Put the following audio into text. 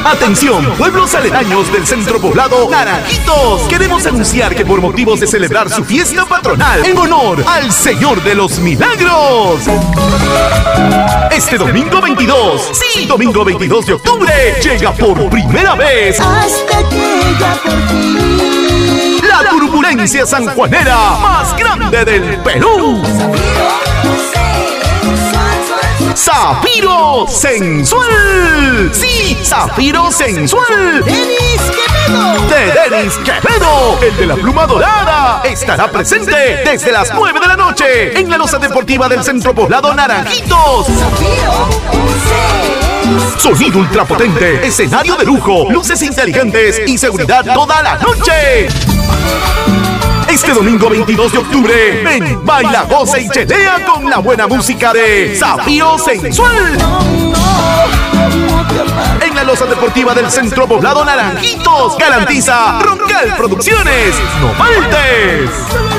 Atención, pueblos aledaños del centro poblado Naranjitos. Queremos anunciar que por motivos de celebrar su fiesta patronal en honor al Señor de los Milagros, este domingo 22, sí, domingo 22 de octubre, llega por primera vez hasta que llega por ti la turbulencia sanjuanera más grande del Perú. Zafiro Sensual. Sí, Zafiro Sensual. Denis Quevedo. De Denis Quevedo, el de la pluma dorada, estará presente desde las 9 de la noche en la loza deportiva del centro poblado Naranjitos. Sonido ultrapotente, escenario de lujo, luces inteligentes y seguridad toda la noche. Este domingo 22 de octubre, ven, baila, goza y chelea con la buena música de Zafiro Sensual. En la loza deportiva del centro poblado Naranjitos, garantiza Roncal Producciones. ¡No faltes!